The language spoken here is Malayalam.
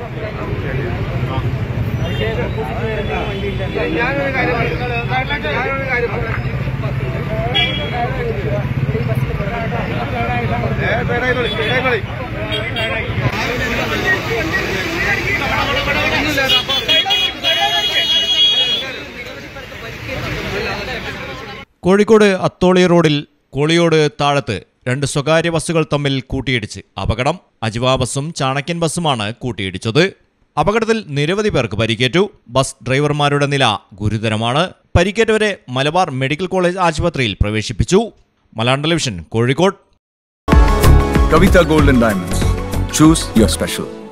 കോഴിക്കോട് അത്തോളി റോഡിൽ കോളിയോട് താഴത്ത് രണ്ട് സ്വകാര്യ ബസ്സുകൾ തമ്മിൽ കൂട്ടിയിടിച്ച് അപകടം. അജിവ ബസ്സും ചാണക്യൻ ബസ്സുമാണ് കൂട്ടിയിടിച്ചത്. അപകടത്തിൽ നിരവധി പേർക്ക് പരിക്കേറ്റു. ബസ് ഡ്രൈവർമാരുടെ നില ഗുരുതരമാണ്. പരിക്കേറ്റവരെ മലബാർ മെഡിക്കൽ കോളേജ് ആശുപത്രിയിൽ പ്രവേശിപ്പിച്ചു. Malayalam television, Kozhikode. Kavita Gold and Diamonds. Choose your special.